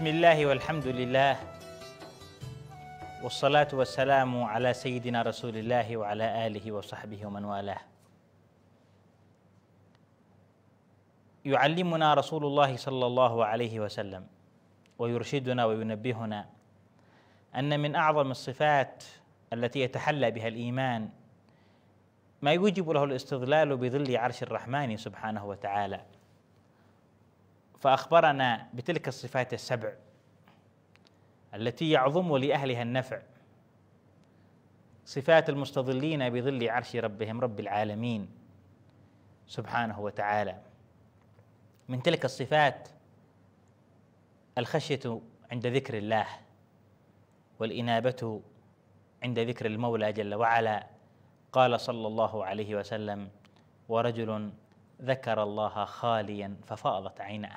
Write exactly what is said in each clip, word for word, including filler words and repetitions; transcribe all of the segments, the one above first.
بسم الله والحمد لله والصلاة والسلام على سيدنا رسول الله وعلى آله وصحبه ومن والاه. يعلمنا رسول الله صلى الله عليه وسلم ويرشدنا وينبهنا أن من أعظم الصفات التي يتحلى بها الإيمان ما يوجب له الاستظلال بظل عرش الرحمن سبحانه وتعالى، فأخبرنا بتلك الصفات السبع التي يعظم لأهلها النفع، صفات المستظلين بظل عرش ربهم رب العالمين سبحانه وتعالى. من تلك الصفات الخشية عند ذكر الله، والإنابة عند ذكر المولى جل وعلا. قال صلى الله عليه وسلم: ورجل ذكر الله خاليا ففاضت عيناه.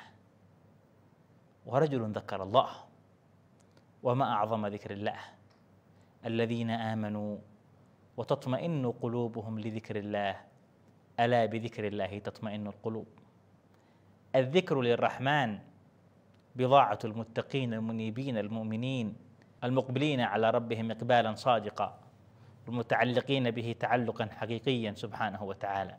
ورجل ذكر الله، وما أعظم ذكر الله. الذين آمنوا وتطمئن قلوبهم لذكر الله، ألا بذكر الله تطمئن القلوب. الذكر للرحمن بضاعة المتقين المنيبين المؤمنين المقبلين على ربهم إقبالا صادقا، المتعلقين به تعلقا حقيقيا سبحانه وتعالى.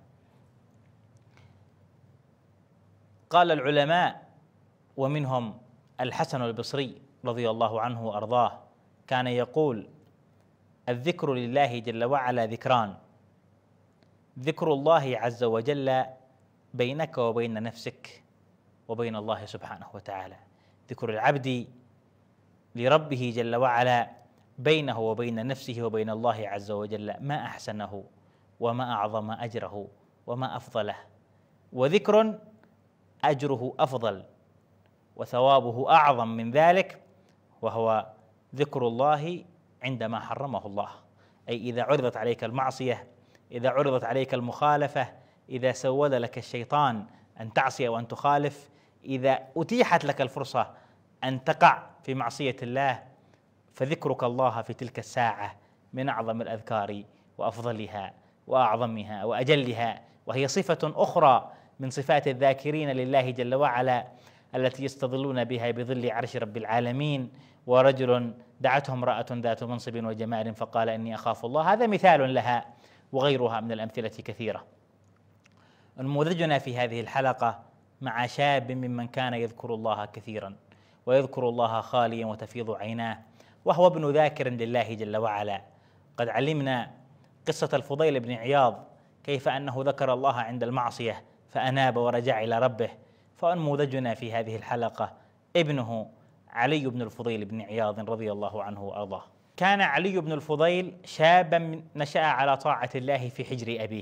قال العلماء ومنهم الحسن البصري رضي الله عنه وأرضاه كان يقول: الذكر لله جل وعلا ذكران: ذكر الله عز وجل بينك وبين نفسك وبين الله سبحانه وتعالى، ذكر العبد لربه جل وعلا بينه وبين نفسه وبين الله عز وجل، ما أحسنه وما أعظم أجره وما أفضله. وذكر أجره أفضل وثوابه أعظم من ذلك، وهو ذكر الله عندما حرمه الله، أي إذا عرضت عليك المعصية، إذا عرضت عليك المخالفة، إذا سود لك الشيطان أن تعصي وأن تخالف، إذا أتيحت لك الفرصة أن تقع في معصية الله، فذكرك الله في تلك الساعة من أعظم الأذكار وأفضلها وأعظمها وأجلها، وهي صفة أخرى من صفات الذاكرين لله جل وعلا التي يستظلون بها بظل عرش رب العالمين. ورجل دعته امرأة ذات منصب وجمال فقال: إني أخاف الله. هذا مثال لها، وغيرها من الأمثلة كثيرة. نموذجنا في هذه الحلقة مع شاب ممن كان يذكر الله كثيرا ويذكر الله خاليا وتفيض عيناه، وهو ابن ذاكر لله جل وعلا. قد علمنا قصة الفضيل بن عياض، كيف أنه ذكر الله عند المعصية فأناب ورجع إلى ربه. فنموذجنا في هذه الحلقة ابنه علي بن الفضيل بن عياض رضي الله عنه وأرضاه. كان علي بن الفضيل شابا نشأ على طاعة الله في حجر أبيه،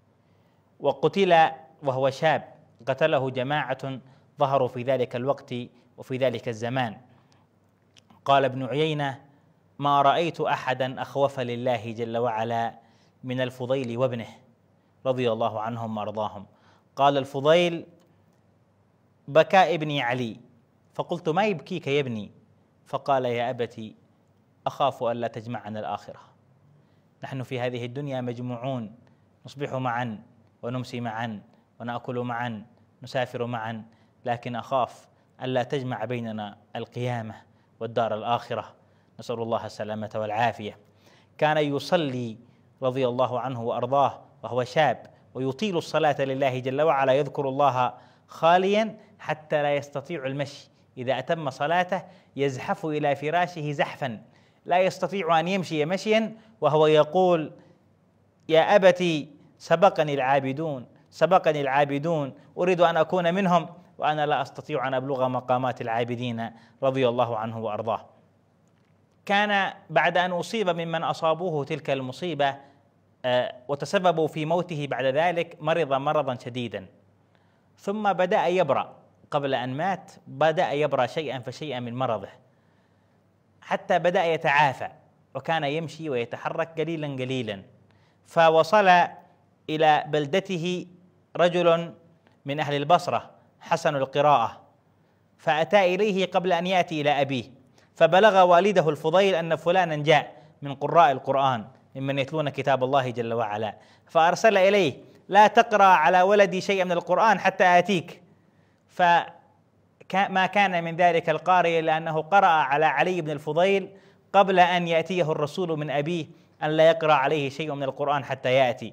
وقتل وهو شاب، قتله جماعة ظهروا في ذلك الوقت وفي ذلك الزمان. قال ابن عيينة: ما رأيت أحدا أخوف لله جل وعلا من الفضيل وابنه رضي الله عنهم وأرضاهم. قال الفضيل: بكى ابني علي، فقلت: ما يبكيك يا ابني؟ فقال: يا أبتي أخاف ألا تجمعنا الآخرة. نحن في هذه الدنيا مجموعون، نصبح معا ونمسي معا ونأكل معا نسافر معا، لكن أخاف ألا تجمع بيننا القيامة والدار الآخرة، نسأل الله السلامة والعافية. كان يصلي رضي الله عنه وأرضاه وهو شاب، ويطيل الصلاة لله جل وعلا، يذكر الله خاليا حتى لا يستطيع المشي. إذا أتم صلاته يزحف إلى فراشه زحفا، لا يستطيع أن يمشي مشيا، وهو يقول: يا أبتي سبقني العابدون سبقني العابدون أريد أن أكون منهم وأنا لا أستطيع أن أبلغ مقامات العابدين رضي الله عنه وأرضاه. كان بعد أن أصيب ممن أصابوه تلك المصيبة وتسببوا في موته بعد ذلك، مرض مرضا شديدا، ثم بدأ يبرأ. قبل أن مات بدأ يبرأ شيئا فشيئا من مرضه، حتى بدأ يتعافى، وكان يمشي ويتحرك قليلا قليلا. فوصل إلى بلدته رجل من أهل البصرة حسن القراءة، فأتى إليه قبل أن يأتي إلى أبيه، فبلغ والده الفضيل أن فلانا جاء من قراء القرآن ممن يتلون كتاب الله جل وعلا، فأرسل إليه: لا تقرأ على ولدي شيئا من القرآن حتى آتيك. فكان ما كان من ذلك القارئ إلا أنه قرأ على علي بن الفضيل قبل أن يأتيه الرسول من أبيه أن لا يقرأ عليه شيء من القرآن حتى يأتي،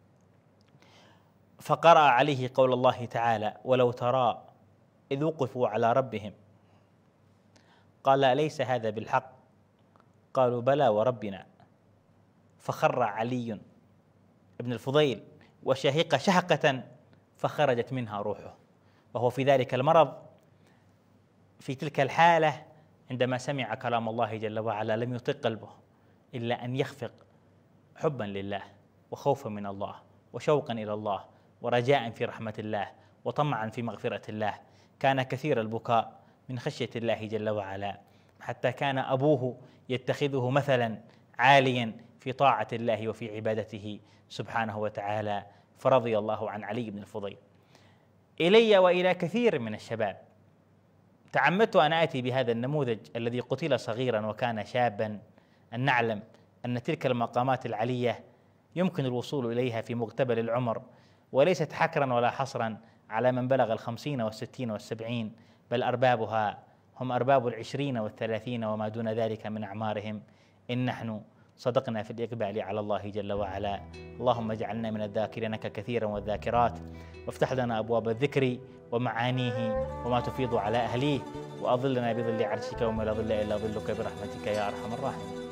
فقرأ عليه قول الله تعالى: ولو ترى إذ وقفوا على ربهم قال أليس هذا بالحق؟ قالوا بلى وربنا. فخر علي بن الفضيل وشهق شهقة فخرجت منها روحه، وهو في ذلك المرض في تلك الحالة عندما سمع كلام الله جل وعلا لم يطق قلبه إلا أن يخفق حبا لله وخوفا من الله وشوقا إلى الله ورجاء في رحمة الله وطمعا في مغفرة الله. كان كثير البكاء من خشية الله جل وعلا، حتى كان أبوه يتخذه مثلا عاليا في طاعة الله وفي عبادته سبحانه وتعالى، فرضي الله عن علي بن الفضيل. إلي وإلى كثير من الشباب تعمدت أن آتي بهذا النموذج الذي قتل صغيرا وكان شابا، أن نعلم أن تلك المقامات العلية يمكن الوصول إليها في مقتبل العمر، وليست حكرا ولا حصرا على من بلغ الخمسين والستين والسبعين، بل أربابها هم أرباب العشرين والثلاثين وما دون ذلك من أعمارهم، إن نحن صدقنا في الإقبال على الله جل وعلا. اللهم اجعلنا من الذاكرين كثيرا والذاكرات، وافتح لنا أبواب الذكر ومعانيه وما تفيض على أهليه، وأظلنا بظل عرشك وما لا ظل إلا ظلك برحمتك يا أرحم الراحمين.